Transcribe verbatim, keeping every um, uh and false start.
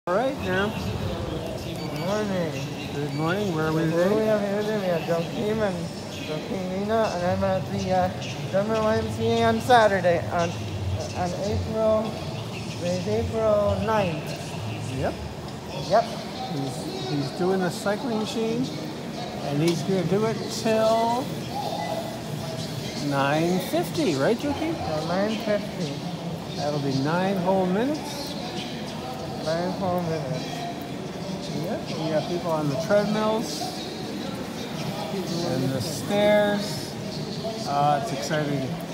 All right now. Good morning. Good morning. Where are we Who do we today? have here today? We have Joachim and Joachim Lena, and I'm at the uh, Dunmore Y M C A on Saturday, on on April, today's April ninth. Yep. Yep. He's, he's doing the cycling machine, and he's going to do it till nine fifty, right, Joachim? So nine fifty. That'll be nine whole minutes. Nine whole minutes. Yep. We got people on the treadmills and the stairs. Uh, it's exciting.